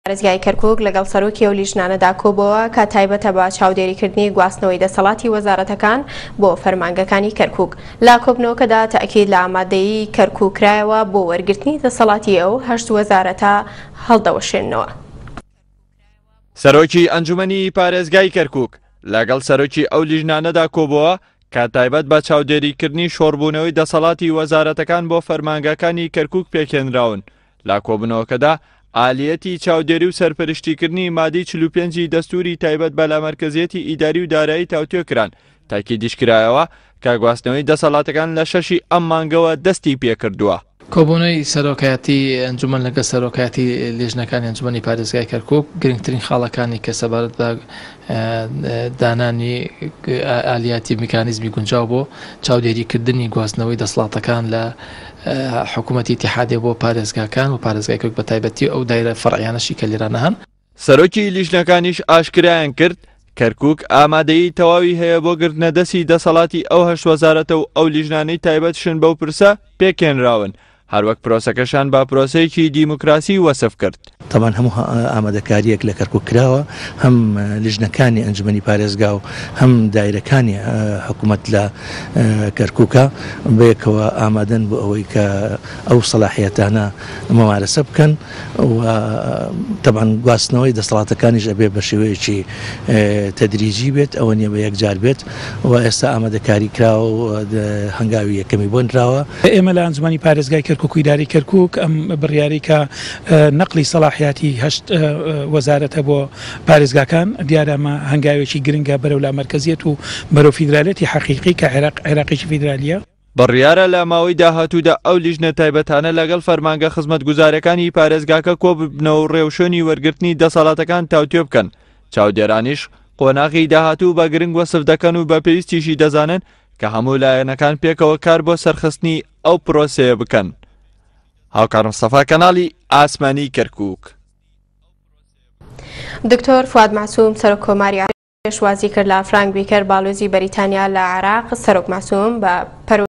پارێزگای کەرکووک لەگەڵ سەرۆکی ئەو لیژنانەدا کۆبووە کە تایبەتە بە چاودێریکردنی گواستنەوەی دەسەڵاتی وەزارەتەکان بۆ فەرمانگەکانی کەرکووک. لا کۆبنەوەکەدا تەئکید لە ئامادەیی کەرکووک کرایەوە بۆ وەرگرتنی دەسەڵاتی ئەو 8 وەزارەتە هەڵدەوەشێننەوە. سەرۆکی ئەنجومەنی پارێزگای کەرکووک لەگەڵ سەرۆکی ئەو لیژنانەدا کۆبووە کە تایبەت بە چاودێریکردنی شۆڕبوونەوەی دەسەڵاتی وەزارەتەکان بۆ فەرمانگەکانی کەرکووک پێکێنراون. لا کۆبنەوەکەدا ئالیەتی چاودێری و سەرپەرشتیکردنی مادەی 45 دەستوری تایبەت بە لامەرکەزیەتی ئیداری و دارایی تاوتێکران تاکیدیش کرایەوە کە گواستنەوەی دەسەڵاتەکان لە 6 ئەم مانگەوە دەستی پێکردووە. کۆبوونەوەی سەرۆکایەتی ئەنجومەن لەگە سەرۆکایەتی لیژنەکانی ئەنجومەنی پارێزگای کەرکووک گرنگترین خاڵەکانی کە سەبارەت بە دانانی ئالیاتی میکانیزمی گونجاو بۆ چاودێریکردنی گواستنەوەی دەسەڵاتەکان لە حکوومەتی ئیتیحادیە بۆ پارێزگاکان و پارێزگای کەرکووک بە تایبەتی ئەو دایرە فەرعیانەشی کە لێرانە هەن. سەرۆکی لیژنەکانیش ئاشکرایان کرد کەرکووک ئامادەیی تەواوی هەیە بۆ گرتنەدەستی دەسەڵاتی ئەو 8 وەزارەتە و ئەو لیژنانەی تایبەتشن بەو پرسە پێکێنراون. هەروەک پرۆسەکەشان با پرۆسەیەکی دیموکراسی وەسف کرد. طبعا هەموو ئامادەکاریەک لە کەرکووک کراوە، هەم لیژنەکانی ئەنجومەنی پارێزگا و هەم دایرەکانی حکوومەت لە کەرکووکە بەیەکەوە ئامادەن بۆ ئەوەی کە ئەو سەلاحیەتانە مەمارەسە بکەن و طبعا گواستنەوەی دەسەڵاتەکانیش ئەبێ بە شێوەیەکی تەدریجی بێت، ئەوە نییە بە یەکجار بێت و ئێستا ئامادەکاری کراوە و هەنگاوی یەکەمی بۆ نراوە. ئێمە لە ئەنجومەنی پارێزگای کەرکووک و ئیداری کەرکووک ئەم بڕیاری کە نەقلی سەلاحیاتی 8 وەزارەتە بۆ پارێزگاکان دیارەمە هەنگاوێکی گرنگە بەرەو لا مەرکەزیەت و بەرەو فیدرالیەتی حەقیقی کە عێراقیشی فیدرالیە. بڕیارە لە ماوەی داهاتوودا ئەو لیژنە تایبەتانە لەگەڵ فەرمانگە خزمەتگوزارەکانی پارێزگاکە کۆببنەوە و ڕێوشێنی وەرگرتنی دەسەڵاتەکان تاوتێ بکەن. چاودێرانیش قۆناغی داهاتوو بە گرنگ وەسف دەکەن و بە پێویستیشی دەزانن کە هەموو لایەنەکان پێکەوە کار بۆ سەرخستنی ئەو پرۆسەیە بکەن. هاوکار مستەفا کەناڵی ئاسمانی کەرکووک. دکتۆر فواد معسووم سەرۆک کۆماری پێشوازی کرد لە فرانک بیکەر باڵۆزی بەریتانیا لە عێراق. سەرۆک معسووم بە